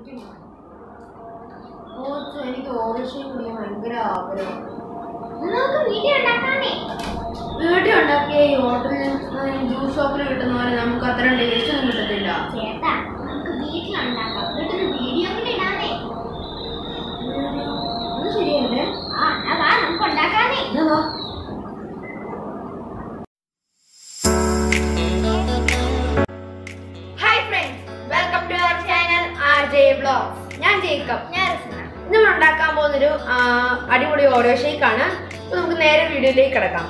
എനിക്ക് Oreo Shake കുടിക്കാൻ ഭയങ്കര ആഗ്രഹം. വീട്ടിലുണ്ടാക്കിയ ഈ ഹോട്ടലിൽ ജ്യൂസ് ഷോപ്പിൽ കിട്ടുന്ന പോലെ നമുക്ക് അത്രയും ടേസ്റ്റ് ഒന്നും കിട്ടത്തില്ല. ചേട്ടാ നമുക്ക് വീട്ടിലുണ്ടാക്കാം. വീട്ടിൽ വീഡിയോ ഇടാനേ. അത് ശരിയല്ലേ? വാ നമുക്ക് ഉണ്ടാക്കാനേ. Hi friends, welcome to our channel RJ Vlogs. ഞാൻ ജേക്കബ്. ഞാൻ രസന. നമ്മൾ ഉണ്ടാക്കാൻ പോകുന്നൊരു അടിപൊളി ഓറിയോ ഷേക്ക് ആണ്. നമുക്ക് നേരെ വീഡിയോയിലേക്ക് കിടക്കാം.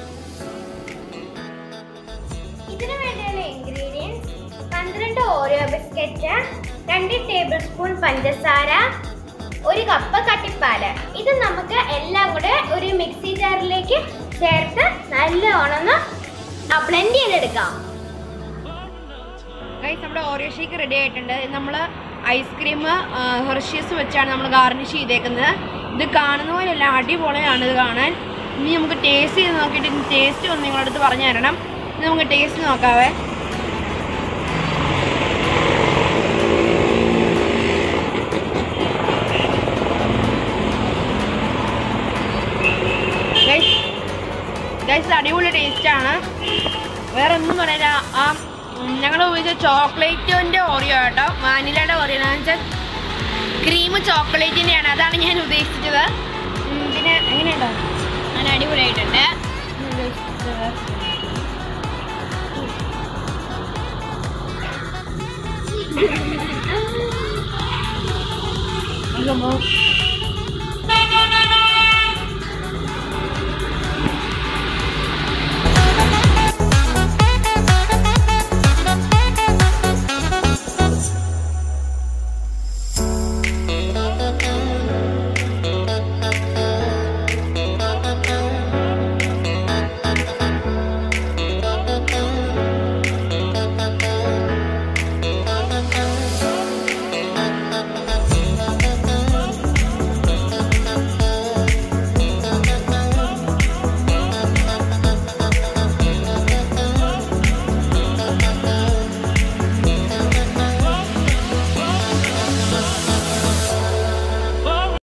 ഇതിനു വേണ്ടിയുള്ള ingredients 12 Oreo biscuit, 2 tablespoon പഞ്ചസാര, 1 കപ്പ് കട്ടിപ്പാല്. ഇത് നമുക്ക് എല്ലാം കൂടെ ഒരു മിക്സി ജാറിലേക്ക് ചേർത്ത് നല്ലോണം ബ്ലെൻഡ് ചെയ്തെടുക്കാം. നമ്മുടെ ഓറിയോ ഷേക്ക് റെഡി ആയിട്ടുണ്ട്. നമ്മൾ ഐസ്ക്രീം ഹെർഷീസ് വെച്ചാണ് നമ്മൾ ഗാർണിഷ് ചെയ്തേക്കുന്നത്. ഇത് കാണുന്ന പോലെയല്ല, അടിപൊളിയാണ് ഇത് കാണാൻ. ഇനി നമുക്ക് ടേസ്റ്റ് ചെയ്ത് നോക്കിയിട്ട് ടേസ്റ്റ് ഒന്ന് നിങ്ങളുടെ അടുത്ത് പറഞ്ഞു തരണം. ഇനി നമുക്ക് ടേസ്റ്റ് നോക്കാവേ. അടിപൊളി ടേസ്റ്റാണ്, വേറെ ഒന്നും പറയില്ല. ഞങ്ങൾ ഉപയോഗിച്ച ചോക്ലേറ്റിൻ്റെ ഓറിയോ കേട്ടോ, വാനിലയുടെ ഓറിയോ എന്ന് വെച്ചാൽ ക്രീം ചോക്ലേറ്റിൻ്റെയാണ്, അതാണ് ഞാൻ ഉദ്ദേശിച്ചത്. പിന്നെ എങ്ങനെയുണ്ടോ? നല്ല അടിപൊളിയായിട്ടുണ്ട്.